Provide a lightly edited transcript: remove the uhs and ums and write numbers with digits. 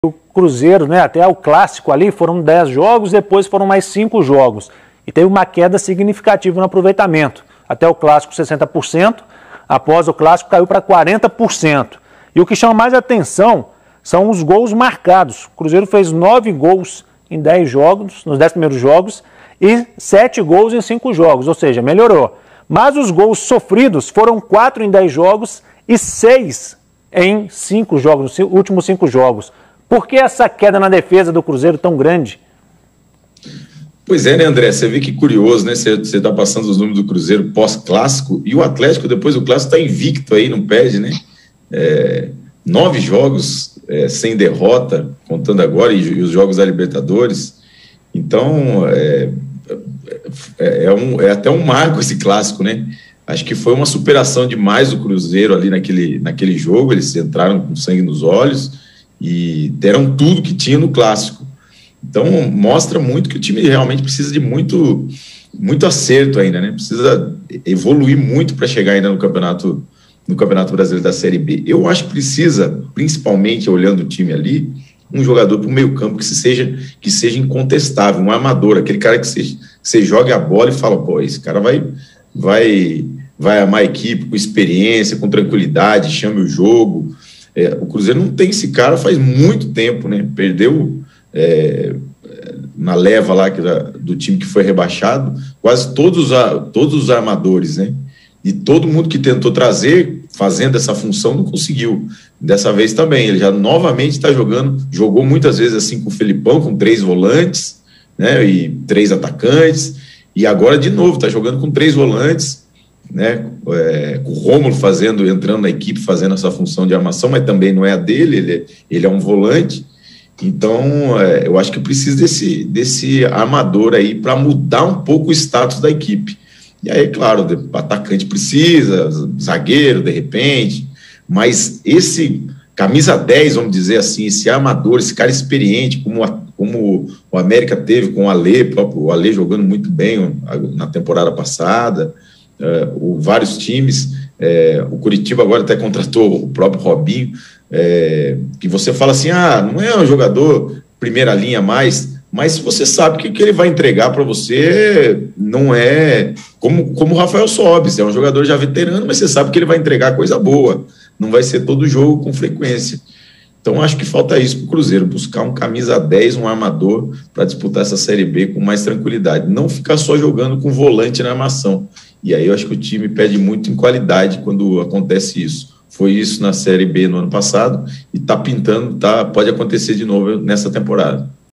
O Cruzeiro, né, até o clássico ali, foram 10 jogos, depois foram mais 5 jogos. E teve uma queda significativa no aproveitamento. Até o clássico 60%, após o clássico caiu para 40%. E o que chama mais atenção são os gols marcados. O Cruzeiro fez 9 gols em 10 jogos, nos 10 primeiros jogos, e 7 gols em 5 jogos, ou seja, melhorou. Mas os gols sofridos foram 4 em 10 jogos e 6 em 5 jogos, nos últimos 5 jogos. Por que essa queda na defesa do Cruzeiro tão grande? Pois é, né, André? Você vê que curioso, né? Você está passando os números do Cruzeiro pós-clássico e o Atlético, depois do clássico, está invicto aí, não perde, né? 9 jogos sem derrota, contando agora, e os jogos da Libertadores. Então, é até um marco esse clássico, né? Acho que foi uma superação demais do Cruzeiro ali naquele jogo. Eles entraram com sangue nos olhos e deram tudo que tinha no clássico. Então, mostra muito que o time realmente precisa de muito acerto ainda, né? Precisa evoluir muito para chegar ainda no Campeonato Brasileiro da Série B. Eu acho que precisa, principalmente olhando o time ali, um jogador para o meio campo que seja incontestável, um armador, aquele cara que você joga a bola e fala, pô, esse cara vai amar a equipe com experiência, com tranquilidade, chame o jogo. O Cruzeiro não tem esse cara faz muito tempo, né? Perdeu na leva lá do time que foi rebaixado, quase todos os armadores, né? E todo mundo que tentou trazer, fazendo essa função, não conseguiu. Dessa vez também, ele já novamente está jogou muitas vezes assim com o Felipão, com 3 volantes, né? E 3 atacantes, e agora de novo está jogando com 3 volantes, né? Com o Rômulo entrando na equipe, fazendo essa função de armação, mas também não é a dele, ele é um volante. Então, eu acho que precisa desse armador aí para mudar um pouco o status da equipe. E aí, claro, o atacante precisa, zagueiro, de repente, mas esse camisa 10, vamos dizer assim, esse armador, esse cara experiente, como o América teve com o Alê jogando muito bem na temporada passada, vários times, o Curitiba agora até contratou o próprio Robinho, que você fala assim, não é um jogador primeira linha mais, mas você sabe que o que ele vai entregar para você não é como o Rafael Sobis, é um jogador já veterano, mas você sabe que ele vai entregar coisa boa, não vai ser todo jogo com frequência. Então acho que falta isso para o Cruzeiro, buscar um camisa 10, um armador para disputar essa Série B com mais tranquilidade, não ficar só jogando com volante na armação. E aí eu acho que o time perde muito em qualidade quando acontece isso. Foi isso na Série B no ano passado e está pintando, pode acontecer de novo nessa temporada.